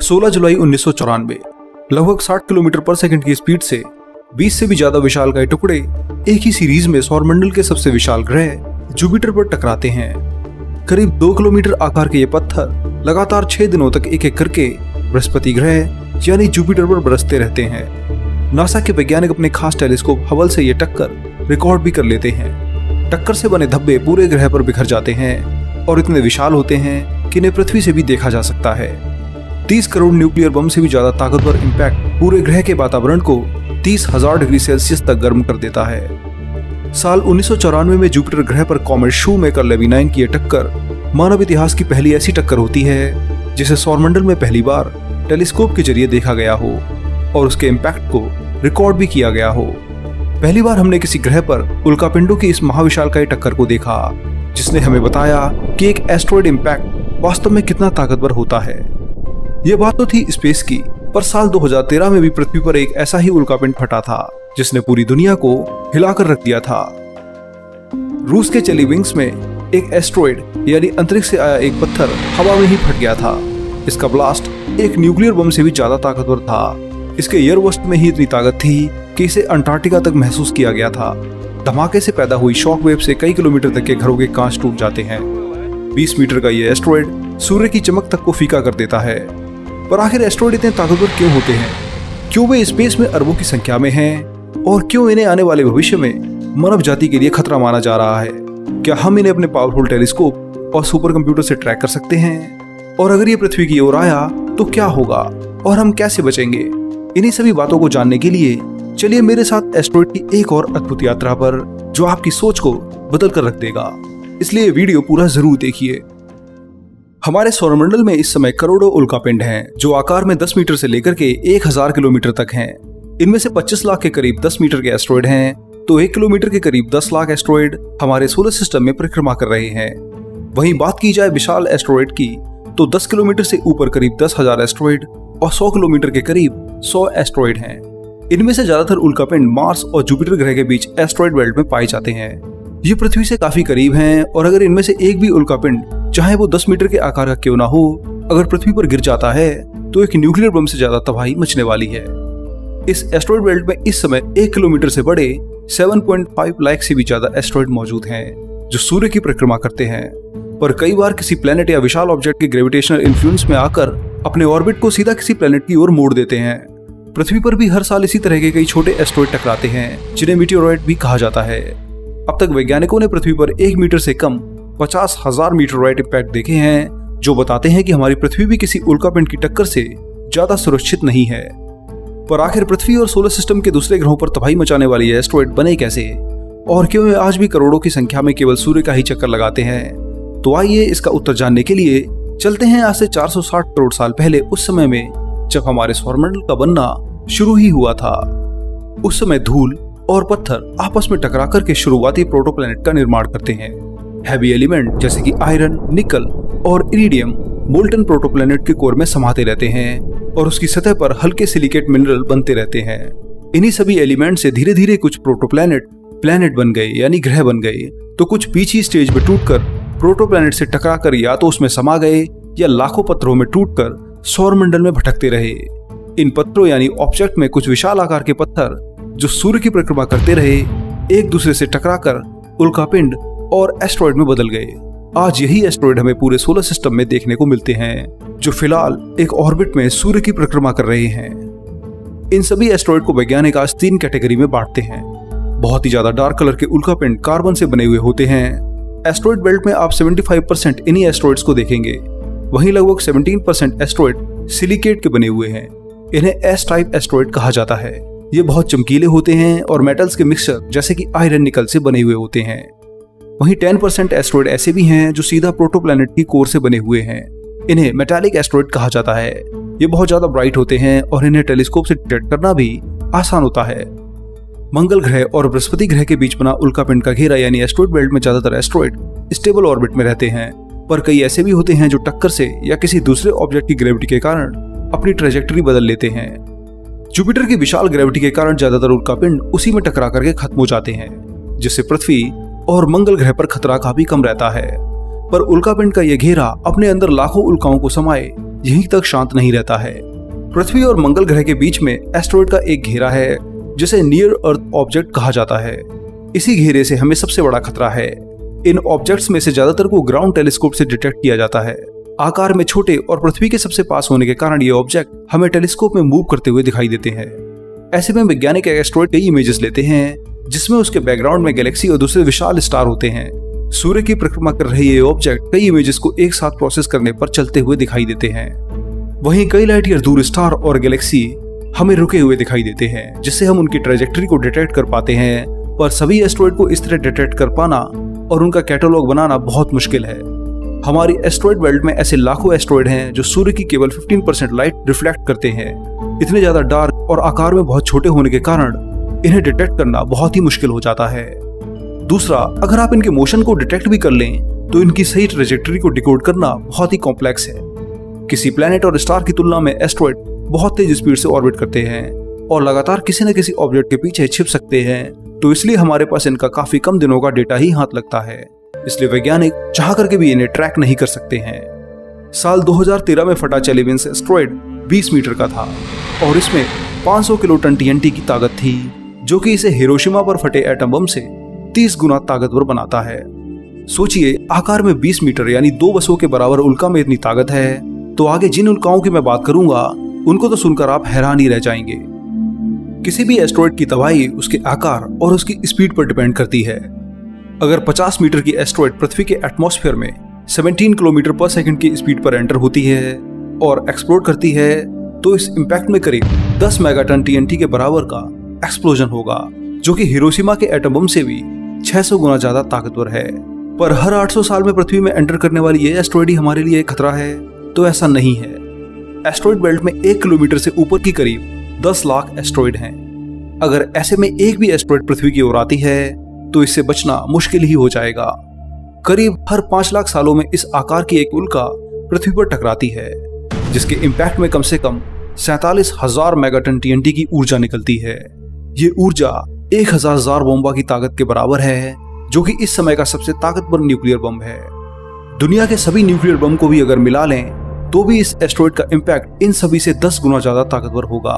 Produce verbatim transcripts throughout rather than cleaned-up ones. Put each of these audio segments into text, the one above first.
सोलह जुलाई उन्नीस सौ चौरानवे लगभग साठ किलोमीटर पर सेकंड की स्पीड से बीस से भी ज्यादा विशालकाय टुकड़े एक ही सीरीज में सौरमंडल के सबसे विशाल ग्रह जुपिटर पर टकराते हैं। करीब दो किलोमीटर आकार के ये पत्थर लगातार छह दिनों तक एक एक करके बृहस्पति ग्रह यानी जुपिटर पर बरसते रहते हैं। नासा के वैज्ञानिक अपने खास टेलीस्कोप हबल से ये टक्कर रिकॉर्ड भी कर लेते हैं। टक्कर से बने धब्बे पूरे ग्रह पर बिखर जाते हैं और इतने विशाल होते हैं कि इन्हें पृथ्वी से भी देखा जा सकता है। तीस करोड़ न्यूक्लियर बम से भी ज्यादा ताकतवर इंपैक्ट पूरे ग्रह के वातावरण को तीस हजार डिग्री सेल्सियस तक गर्म कर देता है। साल उन्नीस सौ चौरानवे में जुपिटर ग्रह पर कॉमेट शूमेकर लेविनाइन की यह टक्कर मानव इतिहास की पहली ऐसी टक्कर होती है जिसे सौरमंडल में पहली बार टेलीस्कोप के जरिए देखा गया हो और उसके इम्पैक्ट को रिकॉर्ड भी किया गया हो। पहली बार हमने किसी ग्रह पर उल्कापिंडों की इस महाविशालकाय टक्कर को देखा जिसने हमें बताया कि एक एस्ट्रॉयड इम्पैक्ट वास्तव में कितना ताकतवर होता है। ये बात तो थी स्पेस की, पर साल दो हज़ार तेरह में भी पृथ्वी पर एक ऐसा ही उल्कापिंड फटा था जिसने पूरी दुनिया को हिलाकर रख दिया था। रूस के चेलीविंग्स में एक एस्ट्रॉयड यानी अंतरिक्ष से आया एक पत्थर हवा में ही फट गया था। इसका ब्लास्ट एक न्यूक्लियर बम से भी ज्यादा ताकतवर था। इसके एयरवस्ट में ही इतनी ताकत थी कि इसे अंटार्कटिका तक महसूस किया गया था। धमाके से पैदा हुई शॉक वेव से कई किलोमीटर तक के घरों के कांच टूट जाते हैं। बीस मीटर का ये एस्ट्रॉयड सूर्य की चमक तक को फीका कर देता है। पर आखिर एस्ट्रॉयड इतने ताकतवर क्यों होते हैं? क्यों वे स्पेस में अरबों की संख्या में हैं? और क्यों इन्हें आने वाले भविष्य में मानव जाति के लिए खतरा माना जा रहा है? क्या हम इन्हें अपने पावरफुल टेलीस्कोप और सुपर कंप्यूटर से ट्रैक कर सकते हैं? और अगर ये पृथ्वी की ओर आया तो क्या होगा और हम कैसे बचेंगे? इन्हीं सभी बातों को जानने के लिए चलिए मेरे साथ एस्ट्रॉयड की एक और अद्भुत यात्रा पर, जो आपकी सोच को बदल कर रख देगा। इसलिए वीडियो पूरा जरूर देखिए। हमारे सौरमंडल में इस समय करोड़ों उल्कापिंड हैं जो आकार में दस मीटर से लेकर के एक हज़ार किलोमीटर तक हैं। इनमें से पच्चीस लाख के करीब दस मीटर के एस्ट्रॉयड हैं, तो एक किलोमीटर के करीब दस लाख एस्ट्रॉयड हमारे सोलर सिस्टम में परिक्रमा कर रहे हैं। वहीं बात की जाए विशाल एस्ट्रॉयड की, तो दस किलोमीटर से ऊपर करीब दस हजार एस्ट्रॉयड और सौ किलोमीटर के करीब सौ एस्ट्रॉयड हैं। इनमें से ज्यादातर उल्कापिंड मार्स और जुपिटर ग्रह के बीच एस्ट्रॉयड बेल्ट में पाए जाते हैं। ये पृथ्वी से काफी करीब हैं और अगर इनमें से एक भी उल्कापिंड, चाहे वो दस मीटर के आकार का क्यों ना हो, अगर पृथ्वी पर गिर जाता है तो एक न्यूक्लियर बम से ज्यादा तबाही मचने वाली है। इस एस्ट्रॉयड बेल्ट में इस समय एक किलोमीटर से बड़े सात पॉइंट पाँच लाख से भी ज्यादा एस्ट्रॉयड मौजूद हैं जो सूर्य की परिक्रमा करते हैं। पर कई बार किसी प्लेनेट या विशाल ऑब्जेक्ट के ग्रेविटेशनल इन्फ्लुएंस में आकर अपने ऑर्बिट को सीधा किसी प्लेनेट की ओर मोड़ देते हैं। पृथ्वी पर भी हर साल इसी तरह के कई छोटे एस्ट्रॉयड टकराते हैं जिन्हें मीटियोरॉइड भी कहा जाता है। अब तक वैज्ञानिकों ने पृथ्वी पर एक मीटर से कम पचास हजार मीटेरॉइड इम्पैक्ट देखे हैं जो बताते हैं कि हमारी पृथ्वी भी किसी उल्कापिंड की टक्कर से ज्यादा सुरक्षित नहीं है। पर आखिर पृथ्वी और सोलर सिस्टम के दूसरे ग्रहों पर तबाही मचाने वाली एस्ट्रॉयड बने कैसे, और क्यों वे आज भी करोड़ों की संख्या में केवल सूर्य का ही चक्कर लगाते हैं? तो आइए इसका उत्तर जानने के लिए चलते हैं आज से चार सौ साठ करोड़ साल पहले, उस समय में जब हमारे सौरमंडल का बनना शुरू ही हुआ था। उस समय धूल और पत्थर आपस में टकरा करके शुरुआती प्रोटोप्लैनेट का निर्माण करते हैं। हैवी एलिमेंट जैसे कि आयरन, निकल और इरिडियम मोल्टन प्रोटोप्लैनेट के कोर में समाते रहते हैं और उसकी सतह पर हल्के सिलिकेट मिनरल बनते रहते हैं। इन्हीं सभी एलिमेंट से धीरे धीरे कुछ प्रोटोप्लैनेट प्लैनेट बन गए यानी ग्रह बन गए, तो कुछ बीच ही स्टेज में टूटकर प्रोटोप्लैनेट से टकराकर या तो उसमें समा गए या लाखों पत्थरों में टूटकर सौरमंडल में भटकते रहे। इन पत्थरों यानी ऑब्जेक्ट में कुछ विशाल आकार के पत्थर जो सूर्य की परिक्रमा करते रहे, एक दूसरे से टकराकर उल्कापिंड और एस्ट्रॉयड में बदल गए। आज यही एस्ट्रॉयड हमें पूरे सोलर सिस्टम में देखने को मिलते हैं जो फिलहाल एक ऑर्बिट में सूर्य की परिक्रमा कर रहे हैं। इन सभी एस्ट्रॉयड को वैज्ञानिक आज तीन कैटेगरी में बांटते हैं। बहुत ही ज्यादा डार्क कलर के उल्कापिंड कार्बन से बने हुए होते हैं। एस्ट्रॉयड बेल्ट में आप पचहत्तर परसेंट इन्हीं एस्ट्रॉयड्स को देखेंगे। वहीं लगभग सत्रह परसेंट एस्ट्रॉयड सिलिकेट के बने हुए हैं। इन्हें एस टाइप एस्ट्रॉयड कहा जाता है। ये बहुत चमकीले होते हैं और मेटल्स के मिक्सचर जैसे कि आयरन, निकल से बने हुए होते हैं। वहीं दस परसेंट एस्ट्रॉयड ऐसे भी हैं जो सीधा प्रोटोप्लैनेट की कोर से बने हुए हैं। इन्हें मेटालिक एस्ट्रॉयड कहा जाता है। ये बहुत ज्यादा ब्राइट होते हैं और इन्हें टेलीस्कोप से डिटेक्ट करना भी आसान होता है। मंगल ग्रह और बृहस्पति ग्रह के बीच बना उल्कापिंड का घेरा यानी एस्ट्रॉयड बेल्ट में ज्यादातर एस्ट्रॉयड स्टेबल ऑर्बिट में रहते हैं, पर कई ऐसे भी होते हैं जो टक्कर से या किसी दूसरे ऑब्जेक्ट की ग्रेविटी के कारण अपनी ट्रेजेक्टरी बदल लेते हैं। जुपिटर की विशाल ग्रेविटी के कारण ज्यादातर उल्कापिंड उसी में टकरा करके खत्म हो जाते हैं, जिससे पृथ्वी और मंगल ग्रह पर खतरा काफी कम रहता है। पर उल्कापिंड का यह घेरा अपने अंदर लाखों उल्काओं को समाये यहीं तक शांत नहीं रहता है। पृथ्वी और मंगल ग्रह के बीच में एस्टेरॉयड का एक घेरा है जिसे नियर अर्थ ऑब्जेक्ट कहा जाता है। इसी घेरे से हमें सबसे बड़ा खतरा है। इन ऑब्जेक्ट्स में से ज्यादातर को ग्राउंड टेलीस्कोप से डिटेक्ट किया जाता है। आकार में छोटे और पृथ्वी के सबसे पास होने के कारण ये ऑब्जेक्ट हमें टेलीस्कोप में मूव करते हुए दिखाई देते हैं। ऐसे में वैज्ञानिक एस्टेरॉयड के इमेजेस लेते हैं जिसमें उसके बैकग्राउंड में गैलेक्सी और दूसरे विशाल स्टार होते हैं। सूर्य की परिक्रमा कर रहे ये ऑब्जेक्ट कई इमेजेस को एक साथ प्रोसेस करने पर चलते हुए दिखाई देते हैं। वहीं कई लाइट ईयर दूर स्टार और गैलेक्सी हमें रुके हुए दिखाई देते हैं, जिससे हम उनकी ट्रेजेक्टरी को डिटेक्ट कर पाते हैं। पर सभी एस्टेरॉयड को इस तरह डिटेक्ट कर पाना और उनका कैटलॉग बनाना बहुत मुश्किल है। हमारी एस्टेरॉयड बेल्ट में ऐसे लाखों एस्टेरॉयड हैं जो सूर्य की केवल पंद्रह परसेंट लाइट रिफ्लेक्ट करते हैं। इतने ज्यादा डार्क और आकार में बहुत छोटे होने के कारण इन्हें डिटेक्ट करना बहुत ही मुश्किल हो जाता है। दूसरा, अगर आप इनके मोशन को डिटेक्ट भी कर लें तो इनकी सही ट्रेजेक्टरी को डिकोड करना बहुत ही कॉम्प्लेक्स है। किसी प्लेनेट और स्टार की तुलना में एस्टेरॉयड बहुत तेज स्पीड से ऑर्बिट करते हैं और लगातार किसी न किसी ऑब्जेक्ट के पीछे छिप सकते हैं, तो इसलिए हमारे पास इनका काफी कम दिनों का डेटा ही हाथ लगता है। इसलिए वैज्ञानिक चाह करके भी इन्हें ट्रैक नहीं कर सकते हैं। साल दो हज़ार तेरह में फटा चेलिविंस एस्टेरॉयड बीस मीटर का था और इसमें पाँच सौ kiloton T N T की ताकत थी, जो कि इसे हिरोशिमा पर फटे एटम बम से तीस गुना ताकतवर बनाता है। सोचिए, आकार में बीस मीटर यानी दो बसों के बराबर उल्का में इतनी ताकत है, तो आगे जिन उल्काओं की मैं बात करूंगा उनको तो सुनकर आप हैरान ही रह जाएंगे। किसी भी एस्टेरॉयड की तबाही उसके आकार और उसकी स्पीड पर डिपेंड करती है। अगर पचास मीटर की एस्टेरॉयड पृथ्वी के एटमॉस्फेयर में सत्रह किलोमीटर पर सेकंड की स्पीड पर एंटर होती है और एक्सप्लोड करती है, तो इस इंपैक्ट में करीब दस मेगाटन टी एन टी के बराबर का एक्सप्लोजन होगा, जो कि हिरोशिमा के एटम बम से भी छह सौ गुना ज्यादा ताकतवर है। पर हर आठ सौ साल में पृथ्वी में एंटर करने वाली ये एस्टेरॉयड ही हमारे लिए खतरा है, तो ऐसा नहीं है। एस्टेरॉयड बेल्ट में एक किलोमीटर से ऊपर की करीब दस लाख एस्टेरॉयड हैं। अगर ऐसे में एक भी एस्टेरॉयड पृथ्वी की ओर आती है तो इससे बचना मुश्किल ही हो जाएगा। करीब हर पांच लाख सालों में इस आकार की एक उल्का पृथ्वी पर टकराती है, जिसके इम्पैक्ट में कम से कम सैतालीस हजार मेगाटन टी एन टी की ऊर्जा निकलती है। ये ऊर्जा एक हजार हजार बम्बा की ताकत के बराबर है, जो कि इस समय का सबसे ताकतवर न्यूक्लियर बम है। दुनिया के सभी न्यूक्लियर बम को भी अगर मिला लें तो भी इस एस्टेरॉयड का इम्पैक्ट इन सभी से दस गुना ज्यादा ताकतवर होगा।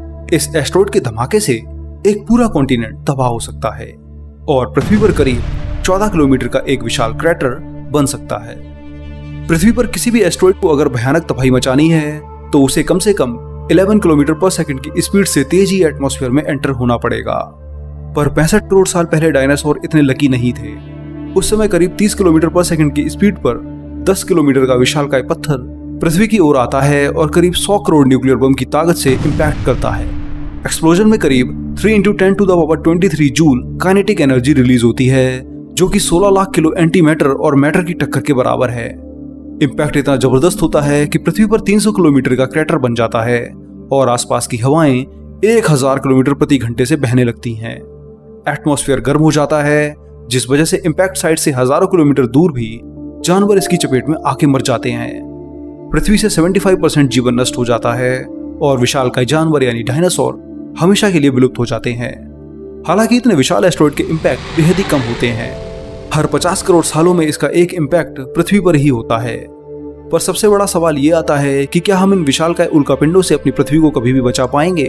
इस एस्टेरॉयड के धमाके से एक पूरा कॉन्टिनेंट तबाह हो सकता है और पृथ्वी पर करीब चौदह किलोमीटर का एक विशाल क्रैटर बन सकता है। पृथ्वी पर किसी भी एस्टेरॉयड को अगर भयानक तबाही मचानी है तो उसे कम से कम ग्यारह किलोमीटर पर सेकंड की स्पीड से तेज ही एटमॉस्फेयर में एंटर होना पड़ेगा। पर पैंसठ करोड़ साल पहले डायनासोर इतने लकी नहीं थे। उस समय करीब तीस किलोमीटर पर सेकंड की स्पीड पर दस किलोमीटर का विशालकाय पत्थर पृथ्वी की ओर आता है और करीब सौ करोड़ न्यूक्लियर बम की ताकत से इंपैक्ट करता है। एक्सप्लोजन में करीब three into ten to the power twenty three joule kinetic energy release होती है, जो कि सोलह लाख किलो एंटी मैटर और मैटर की टक्कर के बराबर है। इंपैक्ट इतना जबरदस्त होता है कि पृथ्वी पर तीन सौ किलोमीटर का क्रैटर बन जाता है और आसपास की हवाएं एक हज़ार किलोमीटर प्रति घंटे से बहने लगती हैं। एटमॉस्फेयर गर्म हो जाता है, जिस वजह से इंपैक्ट साइट से हजारों किलोमीटर दूर भी जानवर इसकी चपेट में आके मर जाते हैं। पृथ्वी से पचहत्तर परसेंट जीवन नष्ट हो जाता है और विशालकाय जानवर यानी डायनासोर हमेशा के लिए विलुप्त हो जाते हैं। हालांकि इतने विशाल एस्टेरॉयड के इंपैक्ट बेहद ही कम होते हैं। हर पचास करोड़ सालों में इसका एक इंपैक्ट पृथ्वी पर ही होता है। पर सबसे बड़ा सवाल ये आता है कि क्या हम इन विशालकाय उल्कापिंडों से अपनी पृथ्वी को कभी भी बचा पाएंगे?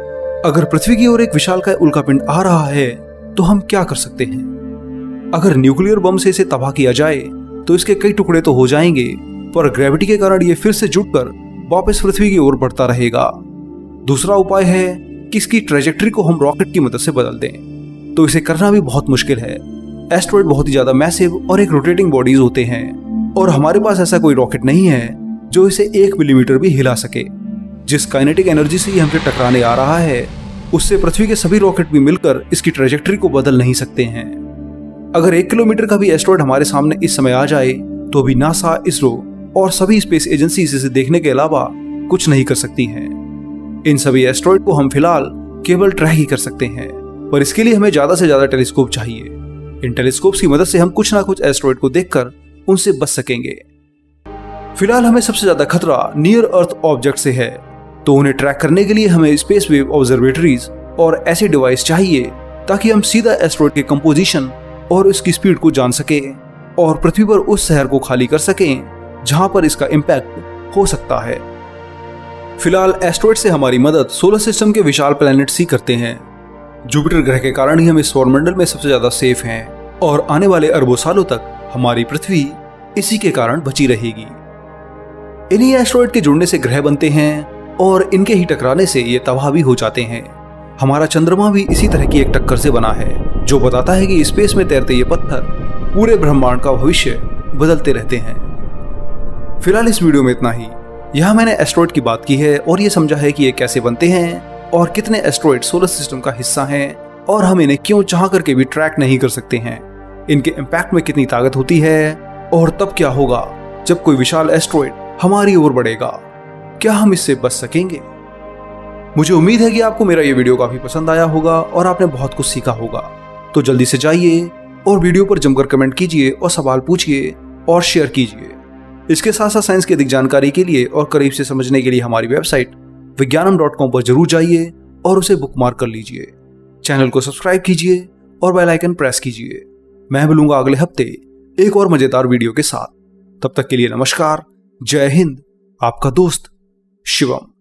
अगर पृथ्वी की ओर एक विशालकाय उल्कापिंड आ रहा है तो हम क्या कर सकते हैं? अगर न्यूक्लियर बम से इसे तबाह किया जाए तो इसके कई टुकड़े तो हो जाएंगे, पर ग्रेविटी के कारण ये फिर से जुटकर वापस पृथ्वी की ओर बढ़ता रहेगा। दूसरा उपाय है कि इसकी ट्रेजेक्टरी को हम रॉकेट की मदद से बदल दें, तो इसे करना भी बहुत मुश्किल है। एस्टेरॉयड बहुत ही ज्यादा मैसिव और एक रोटेटिंग बॉडीज होते हैं और हमारे पास ऐसा कोई रॉकेट नहीं है जो इसे एक मिलीमीटर भी हिला सके। जिस काइनेटिक एनर्जी से ये हमसे टकराने आ रहा है उससे पृथ्वी के सभी रॉकेट भी मिलकर इसकी ट्रेजेक्टरी को बदल नहीं सकते हैं। अगर एक किलोमीटर का भी एस्टेरॉयड हमारे सामने इस समय आ जाए तो भी नासा, इसरो और सभी स्पेस एजेंसीज इसे देखने के अलावा कुछ नहीं कर सकती हैं। इन सभी एस्टेरॉयड को हम फिलहाल केवल ट्रैक ही कर सकते हैं, पर इसके लिए हमें ज्यादा से ज्यादा टेलीस्कोप चाहिए। इन टेलीस्कोप्स की मदद से हम कुछ ना कुछ एस्टेरॉयड को देखकर उनसे बच सकेंगे। फिलहाल हमें सबसे ज्यादा खतरा नियर अर्थ ऑब्जेक्ट से है, तो उन्हें ट्रैक करने के लिए हमें स्पेस वेव ऑब्जर्वेटरीज और ऐसे डिवाइस चाहिए ताकि हम सीधा एस्टेरॉयड के कंपोजिशन और उसकी स्पीड को जान सकें और पृथ्वी पर उस शहर को खाली कर सकें जहां पर इसका इंपैक्ट हो सकता है। फिलहाल एस्ट्रॉइड से हमारी मदद सोलर सिस्टम के विशाल प्लैनेट्स ही करते हैं। जुपिटर ग्रह के कारण ही हम इस सौरमंडल में सबसे ज्यादा सेफ हैं और आने वाले अरबों सालों तक हमारी पृथ्वी इसी के कारण बची रहेगी। इन्हीं एस्ट्रॉइड के जुड़ने से ग्रह बनते हैं और इनके ही टकराने से ये तबाह भी हो जाते हैं। हमारा चंद्रमा भी इसी तरह की एक टक्कर से बना है, जो बताता है कि स्पेस में तैरते ये पत्थर पूरे ब्रह्मांड का भविष्य बदलते रहते हैं। फिलहाल इस वीडियो में इतना ही। यहाँ मैंने एस्ट्रॉइड की बात की है और ये समझा है कि ये कैसे बनते हैं और कितने एस्ट्रॉइड सोलर सिस्टम का हिस्सा हैं और हम इन्हें क्यों चाह करके भी ट्रैक नहीं कर सकते हैं, इनके इम्पैक्ट में कितनी ताकत होती है और तब क्या होगा जब कोई विशाल एस्ट्रॉइड हमारी ओर बढ़ेगा, क्या हम इससे बच सकेंगे। मुझे उम्मीद है कि आपको मेरा ये वीडियो काफी पसंद आया होगा और आपने बहुत कुछ सीखा होगा। तो जल्दी से जाइए और वीडियो पर जमकर कमेंट कीजिए और सवाल पूछिए और शेयर कीजिए। इसके साथ साथ साइंस की अधिक जानकारी के लिए और करीब से समझने के लिए हमारी वेबसाइट विज्ञानम डॉट कॉम पर जरूर जाइए और उसे बुकमार्क कर लीजिए। चैनल को सब्सक्राइब कीजिए और बेल आइकन प्रेस कीजिए। मैं मिलूंगा अगले हफ्ते एक और मजेदार वीडियो के साथ। तब तक के लिए नमस्कार, जय हिंद, आपका दोस्त शिवम।